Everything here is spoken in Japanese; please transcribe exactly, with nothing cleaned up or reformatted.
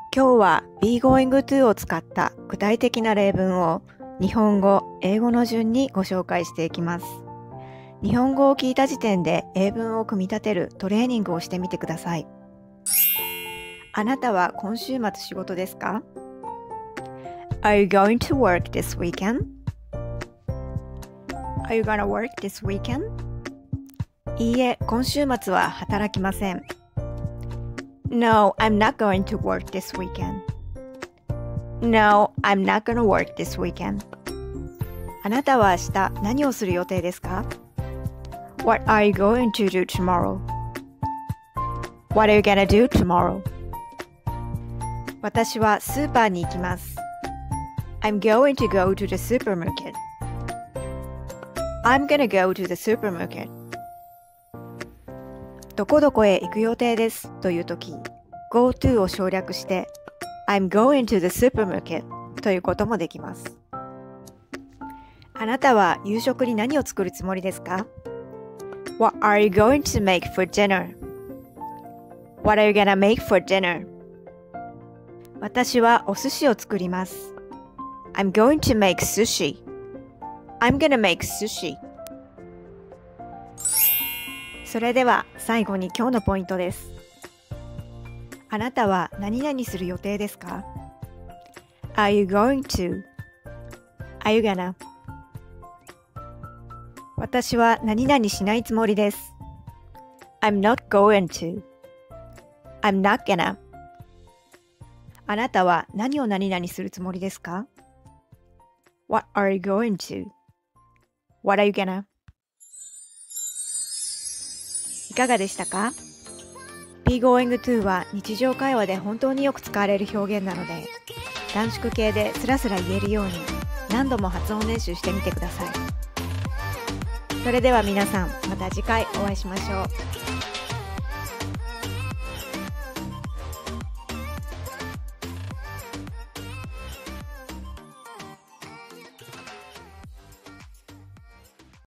今日は be going to を使った具体的な例文を日本語、英語の順にご紹介していきます。日本語を聞いた時点で英文を組み立てるトレーニングをしてみてください。あなたは今週末仕事ですか？ Are you going to work this weekend? Are you gonna work this weekend? いいえ、今週末は働きません。No, I'm not going to work this weekend. No, I'm not gonna work this weekend. あなたは明日何をする予定ですか？ What are you going to do tomorrow? What are you gonna do tomorrow? 私はスーパーに行きます。I'm going to go to the supermarket. I'm gonna go to the supermarket. どこどこへ行く予定ですというとき、go to を省略して I'm going to the supermarket ということもできます。あなたは夕食に何を作るつもりですか？ What are you going to make for dinner? What are you gonna make for dinner? 私はお寿司を作ります。I'm going to make sushi. I'm gonna make sushi. それでは最後に今日のポイントです。あなたは何々する予定ですか？ Are you going to? Are you gonna? 私は何々しないつもりです。I'm not going to. I'm not gonna. あなたは何を何々するつもりですか？ What are you going to? What are you gonna? いかがでしたか？ be going to は日常会話で本当によく使われる表現なので、短縮形でスラスラ言えるように何度も発音練習してみてください。それでは皆さん、また次回お会いしましょう。